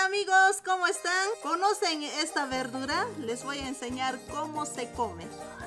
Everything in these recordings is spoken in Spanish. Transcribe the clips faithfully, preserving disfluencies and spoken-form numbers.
Hola amigos, ¿cómo están? ¿Conocen esta verdura? Les voy a enseñar cómo se come.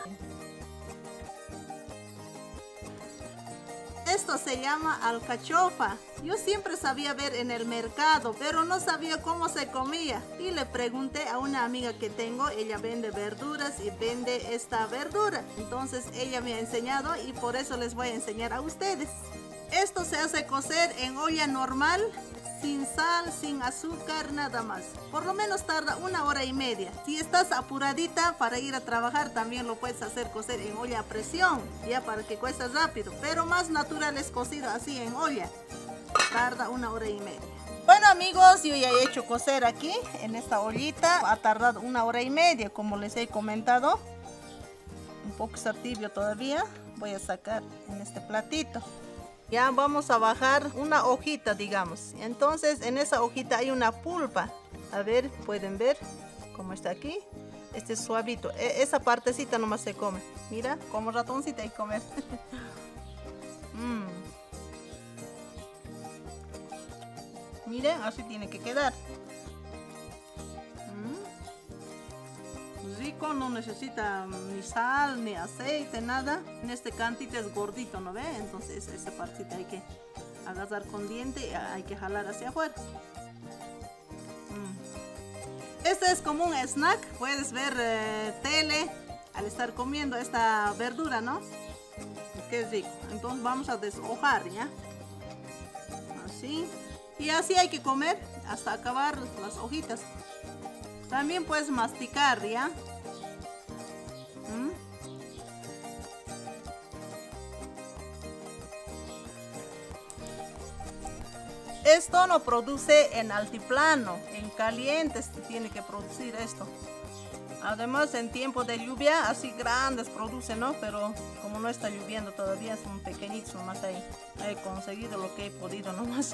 Esto se llama alcachofa. Yo siempre sabía ver en el mercado, pero no sabía cómo se comía. Y le pregunté a una amiga que tengo, ella vende verduras y vende esta verdura. Entonces ella me ha enseñado y por eso les voy a enseñar a ustedes. Esto se hace cocer en olla normal, sin sal, sin azúcar, nada más. Por lo menos tarda una hora y media. Si estás apuradita para ir a trabajar, también lo puedes hacer cocer en olla a presión, ya para que cueste rápido. Pero más natural es cocido así en olla. Tarda una hora y media. Bueno amigos, yo ya he hecho cocer aquí, en esta ollita. Ha tardado una hora y media, como les he comentado. Un poco está tibio todavía. Voy a sacar en este platito. Ya vamos a bajar una hojita, digamos. Entonces en esa hojita hay una pulpa. A ver, pueden ver cómo está aquí. Este es suavito. E esa partecita nomás se come. Mira, como ratoncita hay que comer. mm. Miren, así tiene que quedar. Rico, no necesita ni sal, ni aceite, nada. En este cantito es gordito, ¿no ve? Entonces esa partita hay que agarrar con diente y hay que jalar hacia afuera. Mm. Este es como un snack. Puedes ver eh, tele al estar comiendo esta verdura, ¿no? Qué rico. Entonces vamos a deshojar, ¿ya? Así. Y así hay que comer hasta acabar las hojitas. También puedes masticar, ¿ya? ¿Mm? Esto no produce en altiplano, en caliente se tiene que producir esto. Además en tiempo de lluvia así grandes producen, ¿no? Pero como no está lloviendo todavía, son pequeñitos nomás ahí. He conseguido lo que he podido nomás.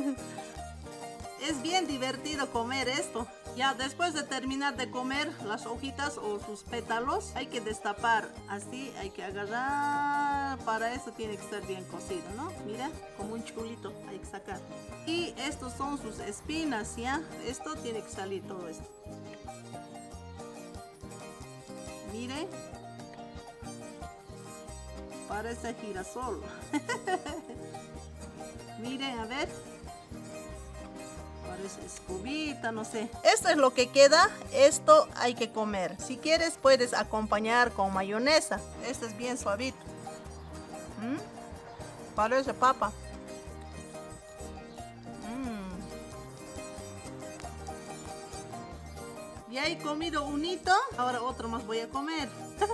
Es bien divertido comer esto. Ya después de terminar de comer las hojitas o sus pétalos, hay que destapar. Así hay que agarrar. Para eso tiene que estar bien cocido, ¿no? Mira, como un chulito hay que sacar. Y estos son sus espinas, ¿ya? Esto tiene que salir todo esto. Mire. Parece girasol. Miren, a ver. Parece escobita, no sé. Esto es lo que queda. Esto hay que comer. Si quieres puedes acompañar con mayonesa. Este es bien suavito. ¿Mm? Parece papa. Mm. Ya he comido un hito. Ahora otro más voy a comer.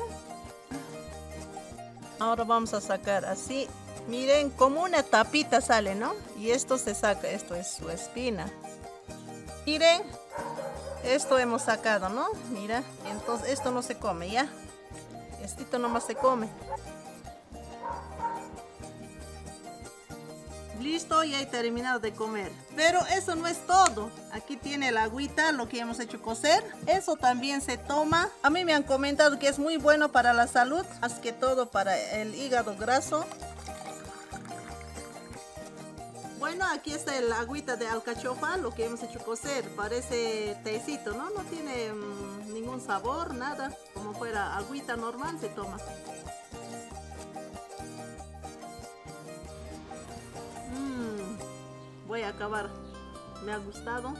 Ahora vamos a sacar así. Miren, como una tapita sale, ¿no? Y esto se saca, esto es su espina. Miren, esto hemos sacado, ¿no? Mira, entonces esto no se come, ¿ya? Estito nomás se come. Listo, ya he terminado de comer. Pero eso no es todo. Aquí tiene la agüita, lo que hemos hecho cocer. Eso también se toma. A mí me han comentado que es muy bueno para la salud, más que todo para el hígado graso. Bueno, aquí está el agüita de alcachofa, lo que hemos hecho cocer. Parece tecito, ¿no? No tiene mmm, ningún sabor, nada. Como fuera agüita normal se toma. Mmm, voy a acabar. Me ha gustado.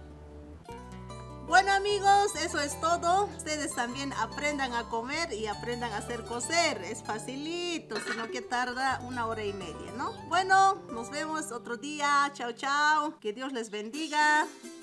Bueno amigos, eso es todo. Ustedes también aprendan a comer y aprendan a hacer cocer. Es facilito, sino que tarda una hora y media, ¿no? Bueno, nos vemos otro día. Chao, chao. Que Dios les bendiga.